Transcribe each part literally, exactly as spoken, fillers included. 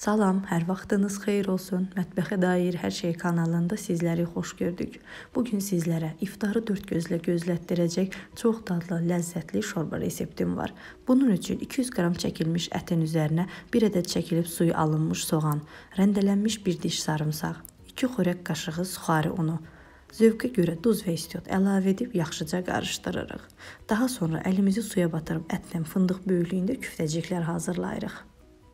Salam, hər vaxtınız xeyir olsun. Mətbəxə dair hər şey kanalında sizləri xoş gördük. Bugün sizlərə iftarı dörd gözlə gözlətdirəcək çox dadlı, ləzzətli şorba reseptim var. Bunun üçün iki yüz qram çəkilmiş ətin üzərinə bir ədəd çəkilib suyu alınmış soğan, rəndələnmiş bir diş sarımsaq, iki xörək qaşığı suxari unu, zövqə görə duz və istiot əlavə edib yaxşıca qarışdırırıq. Daha sonra əlimizi suya batırıb ətdən fındıq böyüklüyündə küftəciklər hazırlayırıq.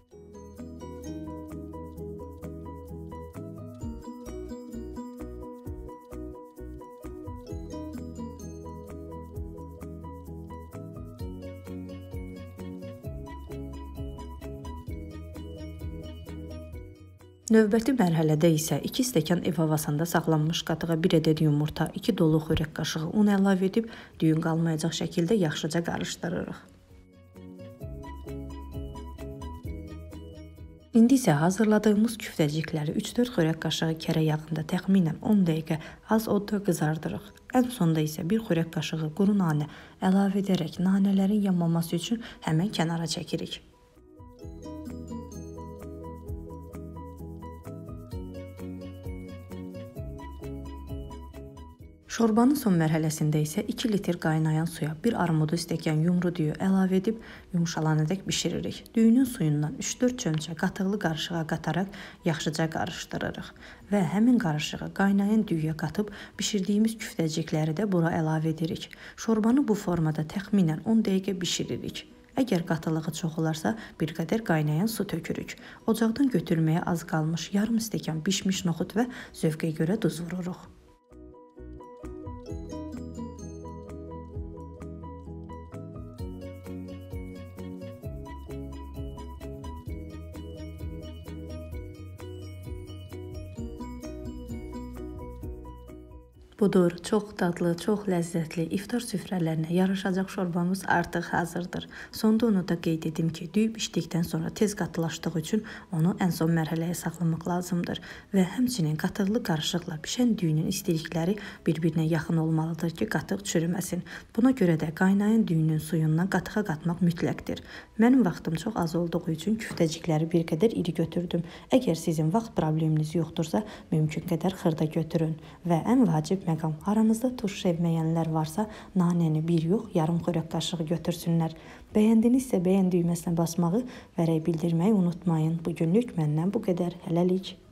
Növbəti mərhələdə isə iki stəkan ev havasında saxlanmış qatığa bir ədəd yumurta, iki dolu xörək qaşığı un əlavə edib düyün qalmayacaq şəkildə yaxşıca qarışdırırıq. İndi isə hazırladığımız küftəcikləri üç dörd xörək qaşığı kərə yağında təxminən on dəqiqə az odda qızardırıq. Ən sonda isə bir xörək qaşığı quru nanə əlavə edərək nanələrin yanmaması üçün həmən kənara çəkirik. Şorbanın son mərhələsində isə iki litr qaynayan suya bir armudu stəkan yumru düyü əlavə edib yumşalanadək bişiririk. Düyünün suyundan üç dörd çömçə qatıqlı qarışığa qataraq yaxşıca qarışdırırıq və həmin qarışığı qaynayan düyüyə qatıb bişirdiyimiz küftəcikləri də bura əlavə edirik. Şorbanı bu formada təxminən on dəqiqə bişiririk. Əgər qatılığı çox olarsa bir qədər qaynayan su tökürük. Ocaqdan götürməyə az qalmış yarım stəkan bişmiş noxud və zövqə görə duz vururuq. Budur, çox dadlı, çox ləzzətli iftar süfrələrinə yaraşacaq şorbamız artıq hazırdır. Sonda onu da qeyd edim ki, düyü bişdikdən sonra tez qatılaşdığı üçün onu ən son mərhələyə saxlamaq lazımdır və həmçinin qatıqlı qarışıqla bişən düyünün istilikləri bir-birinə yaxın olmalıdır ki, qatıq çürüməsin. Buna görə də qaynayan düyünün suyundan qatığa qatmaq mütləqdir. Mənim vaxtım çox az olduğu üçün küftəcikləri bir qədər iri götürdüm. Əgər sizin vaxt probleminiz yoxdursa, mümkün qədər xırda götürün və ən vacib məqam, aranızda turş sevməyənlər varsa, nanəni bir yox, yarım xörək qaşığı götürsünlər. Bəyəndinizsə bəyən düyməsinə basmağı və rəy bildirməyi unutmayın. Bugünlük məndən bu qədər. Hələlik.